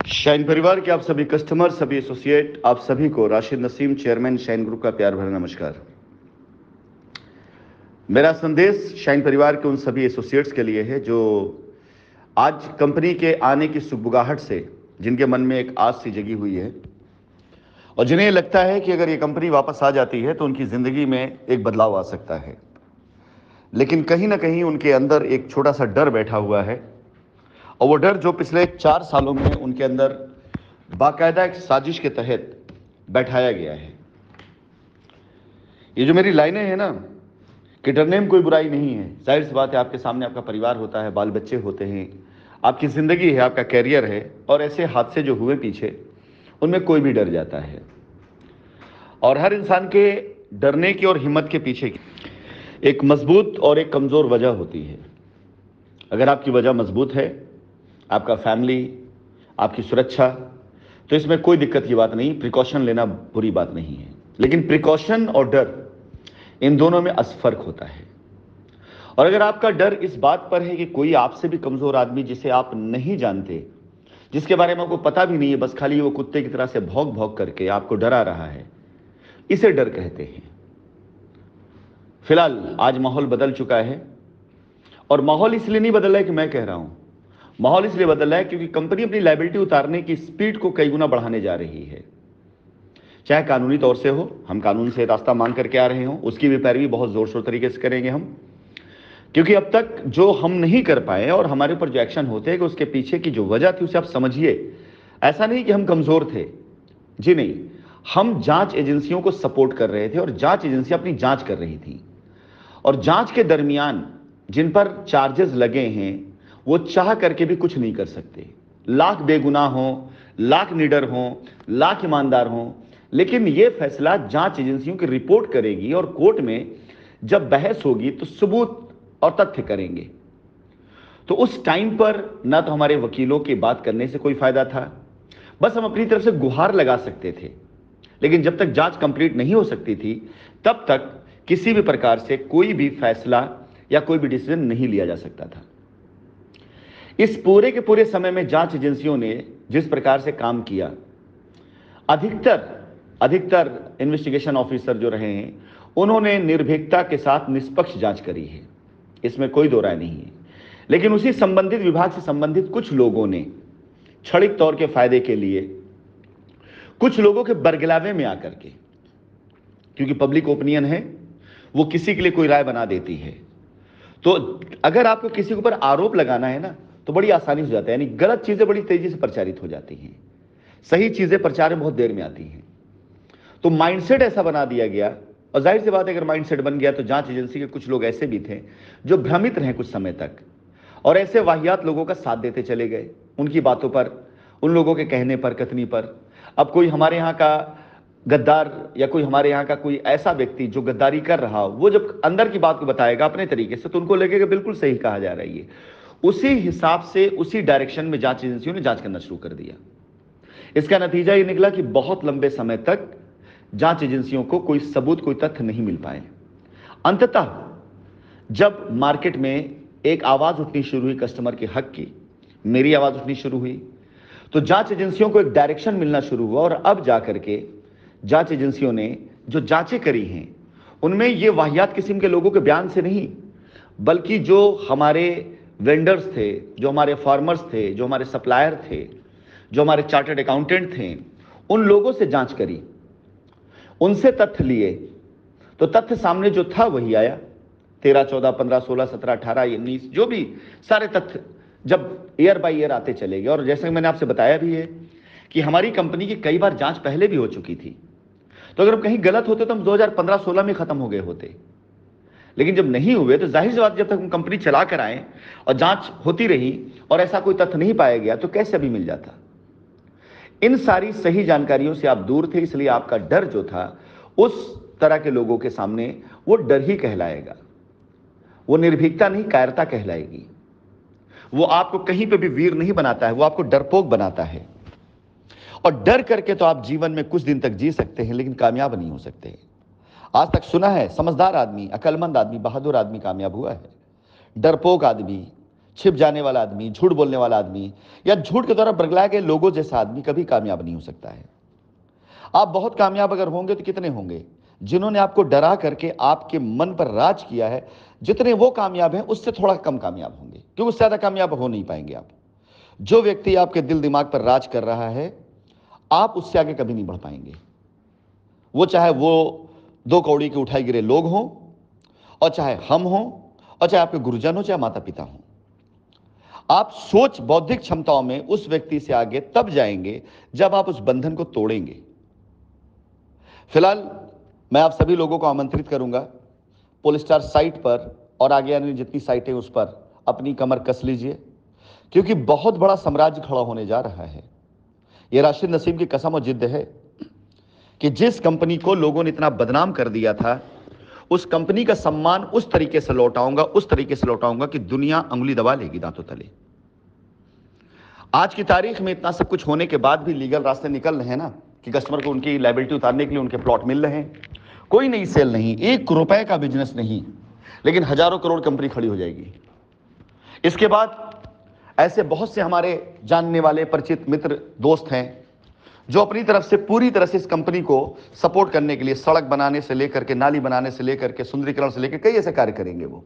Shine परिवार के आप सभी कस्टमर, सभी एसोसिएट, आप सभी को Rashid Naseem, chairman shine group का प्यार भरा नमस्कार। मेरा संदेश शाइन परिवार के उन सभी एसोसिएट्स के लिए है जो आज कंपनी के आने की सुगबुगाहट से जिनके मन में एक आस सी जगी हुई है और जिन्हें लगता है कि अगर ये कंपनी वापस आ जाती है तो उनकी जिंदगी में एक बदलाव आ सकता है, लेकिन कहीं ना कहीं उनके अंदर एक छोटा सा डर बैठा हुआ है और वो डर जो पिछले 4 सालों में उनके अंदर बाकायदा एक साजिश के तहत बैठाया गया है। ये जो मेरी लाइनें हैं ना कि डरने में कोई बुराई नहीं है, जाहिर सी बात है, आपके सामने आपका परिवार होता है, बाल बच्चे होते हैं, आपकी ज़िंदगी है, आपका कैरियर है, और ऐसे हादसे जो हुए पीछे उनमें कोई भी डर जाता है। और हर इंसान के डरने की और हिम्मत के पीछे एक मजबूत और एक कमज़ोर वजह होती है। अगर आपकी वजह मजबूत है, आपका फैमिली, आपकी सुरक्षा, तो इसमें कोई दिक्कत की बात नहीं, प्रिकॉशन लेना बुरी बात नहीं है। लेकिन प्रिकॉशन और डर, इन दोनों में असफर्क होता है। और अगर आपका डर इस बात पर है कि कोई आपसे भी कमजोर आदमी जिसे आप नहीं जानते, जिसके बारे में आपको पता भी नहीं है, बस खाली वो कुत्ते की तरह से भौंक भौंक करके आपको डरा रहा है, इसे डर कहते हैं। फिलहाल आज माहौल बदल चुका है, और माहौल इसलिए नहीं बदल रहा है कि मैं कह रहा हूं, माहौल इसलिए बदल रहा है क्योंकि कंपनी अपनी लायबिलिटी उतारने की स्पीड को कई गुना बढ़ाने जा रही है। चाहे कानूनी तौर से हो, हम कानून से रास्ता मांग करके आ रहे हों, उसकी भी पैरवी बहुत जोर शोर तरीके से करेंगे हम, क्योंकि अब तक जो हम नहीं कर पाए और हमारे ऊपर जो एक्शन होते हैं कि उसके पीछे की जो वजह थी उसे आप समझिए। ऐसा नहीं कि हम कमजोर थे, जी नहीं, हम जांच एजेंसियों को सपोर्ट कर रहे थे और जांच एजेंसियां अपनी जांच कर रही थी, और जांच के दरमियान जिन पर चार्जेस लगे हैं वो चाह करके भी कुछ नहीं कर सकते। लाख बेगुनाह हों, लाख निडर हों, लाख ईमानदार हों, लेकिन यह फैसला जांच एजेंसियों की रिपोर्ट करेगी और कोर्ट में जब बहस होगी तो सबूत और तथ्य करेंगे। तो उस टाइम पर ना तो हमारे वकीलों की बात करने से कोई फायदा था, बस हम अपनी तरफ से गुहार लगा सकते थे। लेकिन जब तक जांच कंप्लीट नहीं हो सकती थी तब तक किसी भी प्रकार से कोई भी फैसला या कोई भी डिसीजन नहीं लिया जा सकता था। इस पूरे के पूरे समय में जांच एजेंसियों ने जिस प्रकार से काम किया, अधिकतर इन्वेस्टिगेशन ऑफिसर जो रहे हैं उन्होंने निर्भीकता के साथ निष्पक्ष जांच करी है, इसमें कोई दो राय नहीं है। लेकिन उसी संबंधित विभाग से संबंधित कुछ लोगों ने क्षणिक तौर के फायदे के लिए, कुछ लोगों के बरगलावे में आकर के, क्योंकि पब्लिक ओपिनियन है, वो किसी के लिए कोई राय बना देती है। तो अगर आपको किसी के ऊपर आरोप लगाना है ना तो बड़ी आसानी हो जाता है, यानी गलत चीजें बड़ी तेजी से प्रचारित हो जाती हैं, सही चीजें प्रचार में बहुत देर में आती हैं। तो माइंडसेट ऐसा बना दिया गया, और जाहिर सी बात है अगर माइंडसेट बन गया तो जांच एजेंसी के कुछ लोग ऐसे भी थे जो भ्रमित रहे कुछ समय तक, और ऐसे वाहियात लोगों का साथ देते चले गए, उनकी बातों पर, उन लोगों के कहने पर, कथनी पर। अब कोई हमारे यहाँ का गद्दार या कोई हमारे यहाँ का कोई ऐसा व्यक्ति जो गद्दारी कर रहा हो, वो जब अंदर की बात को बताएगा अपने तरीके से तो उनको लगेगा बिल्कुल सही कहा जा रहा है। उसी हिसाब से, उसी डायरेक्शन में जांच एजेंसियों ने जांच करना शुरू कर दिया। इसका नतीजा ये निकला कि बहुत लंबे समय तक जांच एजेंसियों को कोई सबूत, कोई तथ्य नहीं मिल पाए। अंततः जब मार्केट में एक आवाज उठनी शुरू हुई कस्टमर के हक की, मेरी आवाज उठनी शुरू हुई, तो जांच एजेंसियों को एक डायरेक्शन मिलना शुरू हुआ, और अब जाकर के जांच एजेंसियों ने जो जांचें करी हैं उनमें ये वाहियात किस्म के लोगों के बयान से नहीं, बल्कि जो हमारे वेंडर्स थे, जो हमारे फार्मर्स थे, जो हमारे सप्लायर थे, जो हमारे चार्टर्ड अकाउंटेंट थे, उन लोगों से जांच करी, उनसे तथ्य लिए, तो तथ्य सामने जो था वही आया। 13, 14, 15, 16, 17, 18, 19, जो भी सारे तथ्य जब ईयर बाय ईयर आते चले गए, और जैसे कि मैंने आपसे बताया भी है कि हमारी कंपनी की कई बार जांच पहले भी हो चुकी थी, तो अगर हम कहीं गलत होते तो हम 2015-16 में खत्म हो गए होते। लेकिन जब नहीं हुए तो जाहिर सी बात, जब तक हम कंपनी चला कर आए और जांच होती रही और ऐसा कोई तथ्य नहीं पाया गया तो कैसे अभी मिल जाता। इन सारी सही जानकारियों से आप दूर थे, इसलिए आपका डर जो था उस तरह के लोगों के सामने वो डर ही कहलाएगा, वो निर्भीकता नहीं, कायरता कहलाएगी। वो आपको कहीं पे भी वीर नहीं बनाता है, वो आपको डरपोक बनाता है। और डर करके तो आप जीवन में कुछ दिन तक जी सकते हैं लेकिन कामयाब नहीं हो सकते। आज तक सुना है समझदार आदमी, अक्लमंद आदमी, बहादुर आदमी कामयाब हुआ है। डरपोक आदमी, छिप जाने वाला आदमी, झूठ बोलने वाला आदमी या झूठ के द्वारा बरगलाए गए लोगों जैसा आदमी कभी कामयाब नहीं हो सकता है। आप बहुत कामयाब अगर होंगे तो कितने होंगे जिन्होंने आपको डरा करके आपके मन पर राज किया है। जितने वो कामयाब हैं उससे थोड़ा कम कामयाब होंगे, क्योंकि उससे ज्यादा कामयाब हो नहीं पाएंगे आप। जो व्यक्ति आपके दिल दिमाग पर राज कर रहा है, आप उससे आगे कभी नहीं बढ़ पाएंगे। वो चाहे वो 2 कौड़ी के उठाए गिरे लोग हों, और चाहे हम हों, और चाहे आपके गुरुजन हो, चाहे माता पिता हों। आप सोच बौद्धिक क्षमताओं में उस व्यक्ति से आगे तब जाएंगे जब आप उस बंधन को तोड़ेंगे। फिलहाल मैं आप सभी लोगों को आमंत्रित करूंगा, पोलस्टार साइट पर और आगे आने जितनी साइटें उस पर अपनी कमर कस लीजिए, क्योंकि बहुत बड़ा साम्राज्य खड़ा होने जा रहा है। यह राशिद नसीम की कसम और जिद्द है कि जिस कंपनी को लोगों ने इतना बदनाम कर दिया था, उस कंपनी का सम्मान उस तरीके से लौटाऊंगा कि दुनिया अंगुली दबा लेगी दांतों तले। आज की तारीख में इतना सब कुछ होने के बाद भी लीगल रास्ते निकल रहे हैं ना, कि कस्टमर को उनकी लायबिलिटी उतारने के लिए उनके प्लॉट मिल रहे हैं। कोई नई सेल नहीं, 1 रुपए का बिजनेस नहीं, लेकिन हजारों करोड़ कंपनी खड़ी हो जाएगी। इसके बाद ऐसे बहुत से हमारे जानने वाले परिचित मित्र दोस्त हैं जो अपनी तरफ से पूरी तरह से इस कंपनी को सपोर्ट करने के लिए सड़क बनाने से लेकर के, नाली बनाने से लेकर के, सुंदरीकरण से लेकर कई ऐसे कार्य करेंगे। वो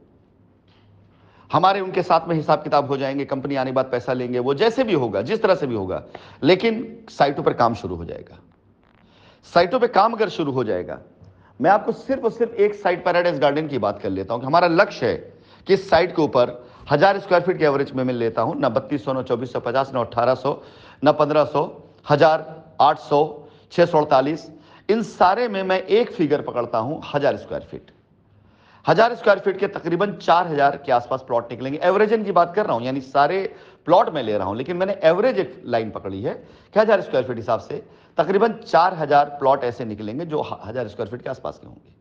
हमारे उनके साथ में हिसाब किताब हो जाएंगे, कंपनी आने के बाद पैसा लेंगे, वो जैसे भी होगा, जिस तरह से भी होगा, लेकिन साइटों पर काम शुरू हो जाएगा। साइटों पे काम अगर शुरू हो जाएगा, मैं आपको सिर्फ और सिर्फ एक साइट पैराडाइज गार्डन की बात कर लेता हूं कि हमारा लक्ष्य है कि इस साइट के ऊपर 1000 स्क्वायर फीट के एवरेज में मैं लेता हूं, ना 3200, ना 2450, ना 1800, ना 1500, 1000, 800, 648, इन सारे में मैं एक फिगर पकड़ता हूं, 1000 स्क्वायर फीट। 1000 स्क्वायर फीट के तकरीबन 4000 के आसपास प्लॉट निकलेंगे। एवरेजन की बात कर रहा हूं, यानी सारे प्लॉट में ले रहा हूं, लेकिन मैंने एवरेज एक लाइन पकड़ी है कि 1000 स्क्वायर फीट हिसाब से तकरीबन 4000 प्लॉट ऐसे निकलेंगे जो 1000 स्क्वायर फीट के आसपास के होंगे।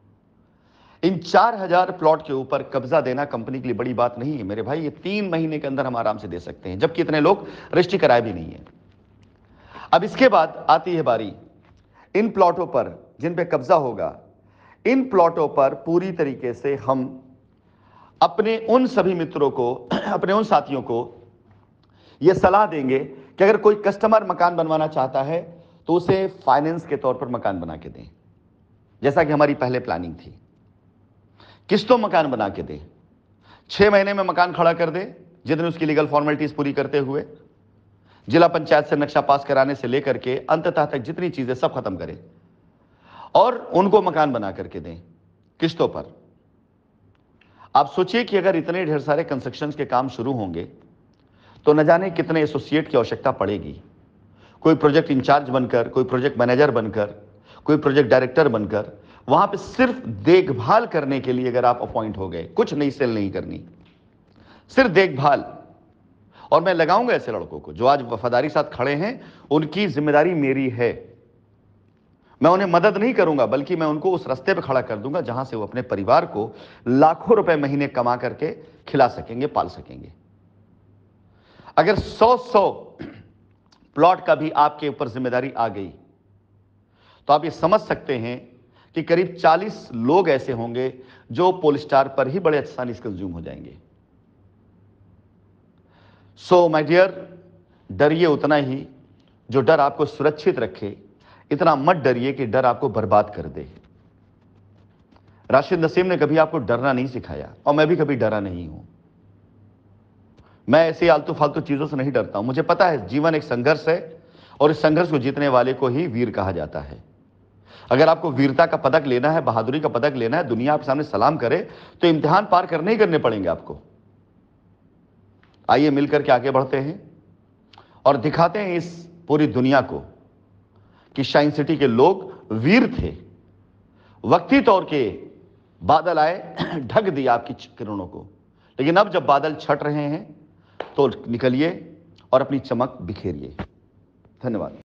इन 4000 प्लॉट के ऊपर कब्जा देना कंपनी के लिए बड़ी बात नहीं है मेरे भाई। ये 3 महीने के अंदर हम आराम से दे सकते हैं, जबकि इतने लोग रजिस्ट्री कराए भी नहीं है। अब इसके बाद आती है बारी इन प्लॉटों पर जिन पे कब्जा होगा। इन प्लॉटों पर पूरी तरीके से हम अपने उन सभी मित्रों को, अपने उन साथियों को यह सलाह देंगे कि अगर कोई कस्टमर मकान बनवाना चाहता है तो उसे फाइनेंस के तौर पर मकान बना के दें, जैसा कि हमारी पहले प्लानिंग थी। किस्तों मकान बना के दें, 6 महीने में मकान खड़ा कर दे, जितने उसकी लीगल फॉर्मेलिटीज पूरी करते हुए, जिला पंचायत से नक्शा पास कराने से लेकर के अंततः तक जितनी चीजें सब खत्म करें और उनको मकान बना करके दें किस्तों पर। आप सोचिए कि अगर इतने ढेर सारे कंस्ट्रक्शन के काम शुरू होंगे तो न जाने कितने एसोसिएट की आवश्यकता पड़ेगी। कोई प्रोजेक्ट इंचार्ज बनकर, कोई प्रोजेक्ट मैनेजर बनकर, कोई प्रोजेक्ट डायरेक्टर बनकर वहां पे सिर्फ देखभाल करने के लिए अगर आप अपॉइंट हो गए, कुछ नई सेल नहीं करनी, सिर्फ देखभाल। और मैं लगाऊंगा ऐसे लड़कों को जो आज वफादारी साथ खड़े हैं, उनकी जिम्मेदारी मेरी है। मैं उन्हें मदद नहीं करूंगा, बल्कि मैं उनको उस रास्ते पे खड़ा कर दूंगा जहां से वो अपने परिवार को लाखों रुपए महीने कमा करके खिला सकेंगे, पाल सकेंगे। अगर 100 प्लॉट का भी आपके ऊपर जिम्मेदारी आ गई तो आप ये समझ सकते हैं कि करीब 40 लोग ऐसे होंगे जो पोलस्टार पर ही बड़े आसानी से कंज्यूम हो जाएंगे। सो माय डियर, डरिए उतना ही जो डर आपको सुरक्षित रखे, इतना मत डरिए कि डर आपको बर्बाद कर दे। राशिद नसीम ने कभी आपको डरना नहीं सिखाया और मैं भी कभी डरा नहीं हूं। मैं ऐसे आलतू फालतू चीजों से नहीं डरता हूं। मुझे पता है जीवन एक संघर्ष है और इस संघर्ष को जीतने वाले को ही वीर कहा जाता है। अगर आपको वीरता का पदक लेना है, बहादुरी का पदक लेना है, दुनिया आपके सामने सलाम करे, तो इम्तिहान पार करने ही करने पड़ेंगे आपको। आइए मिलकर के आगे बढ़ते हैं और दिखाते हैं इस पूरी दुनिया को कि शाइन सिटी के लोग वीर थे। वक्ती तौर के बादल आए, ढक दिया आपकी किरणों को, लेकिन अब जब बादल छट रहे हैं तो निकलिए और अपनी चमक बिखेरिए। धन्यवाद।